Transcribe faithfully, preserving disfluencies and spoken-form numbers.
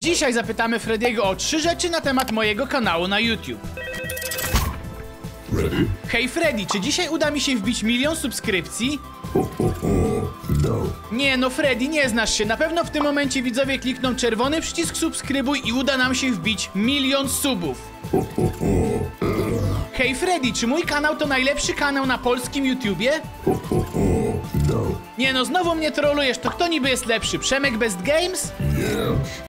Dzisiaj zapytamy Frediego o trzy rzeczy na temat mojego kanału na YouTube. Ready? Hej Freddy, czy dzisiaj uda mi się wbić milion subskrypcji? No. Nie no Freddy, nie znasz się. Na pewno w tym momencie widzowie klikną czerwony przycisk subskrybuj i uda nam się wbić milion subów. Hej Freddy, czy mój kanał to najlepszy kanał na polskim YouTubie? No. Nie no, znowu mnie trolujesz, to kto niby jest lepszy? Przemek Best Games? Yeah.